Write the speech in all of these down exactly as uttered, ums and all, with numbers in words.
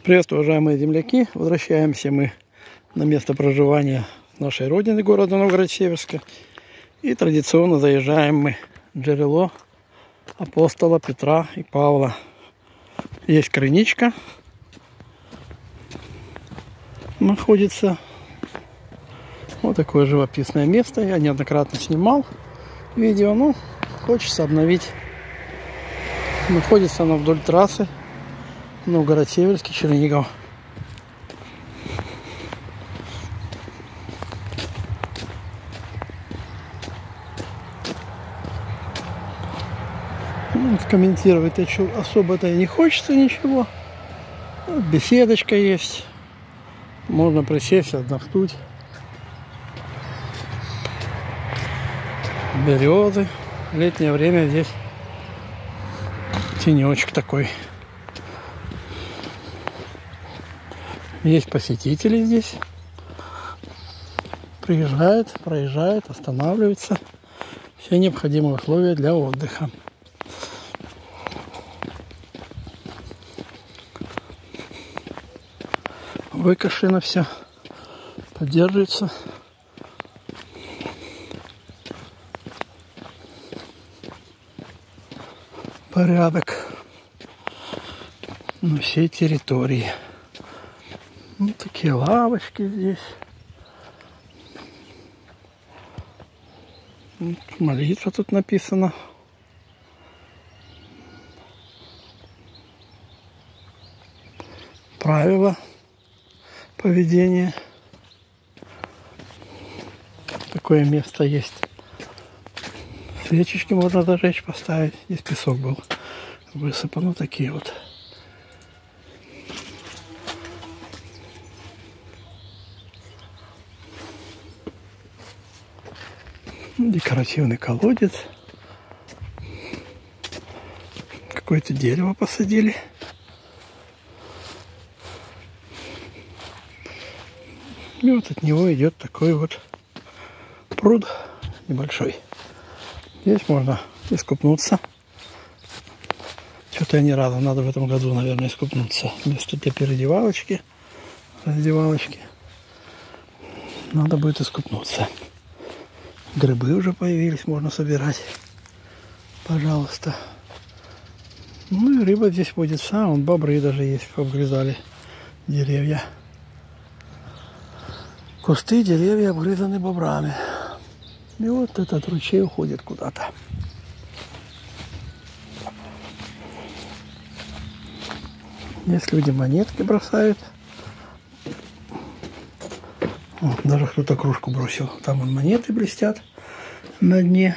Приветствую, уважаемые земляки! Возвращаемся мы на место проживания нашей родины, города Новгород-Северска. И традиционно заезжаем мы в джерело апостола Петра и Павла. Есть крыничка. Находится вот такое живописное место. Я неоднократно снимал видео, но хочется обновить. Находится оно вдоль трассы Новгород-Северский, Чернигов. Ну, комментировать особо-то и не хочется ничего. Вот беседочка есть. Можно присесть, отдохнуть. Березы. В летнее время здесь тенечек такой. Есть посетители здесь. Приезжают, проезжают, останавливаются. Все необходимые условия для отдыха. Выкошено все. Поддерживается. Порядок на всей территории. Вот такие лавочки здесь. Молитва тут написана. Правила поведения. Такое место есть. Свечечки можно зажечь, поставить. Здесь песок был высыпан. Вот такие вот. Декоративный колодец. Какое-то дерево посадили. И вот от него идет такой вот пруд небольшой. Здесь можно искупнуться. Что-то я ни разу, надо в этом году, наверное, искупнуться. Место для переодевалочки, раздевалочки. Надо будет искупнуться. Грибы уже появились, можно собирать. Пожалуйста. Ну и рыба здесь будет вся. Вон бобры даже есть, обгрызали деревья. Кусты, деревья обгрызаны бобрами. И вот этот ручей уходит куда-то. Здесь люди монетки бросают. О, даже кто-то кружку бросил. Там вон монеты блестят на дне.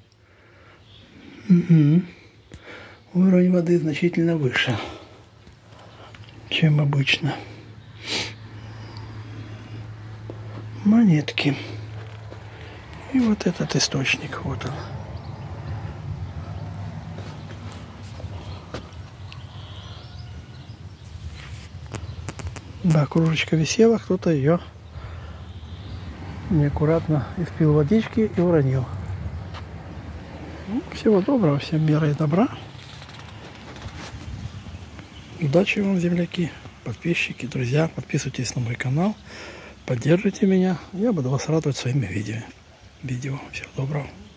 Угу. Уровень воды значительно выше, чем обычно. Монетки. И вот этот источник. Вот он. Да, кружечка висела, кто-то ее неаккуратно испил водички и уронил. Всего доброго, всем мира и добра. Удачи вам, земляки, подписчики, друзья. Подписывайтесь на мой канал, поддержите меня. Я буду вас радовать своими видео. видео. Всего доброго.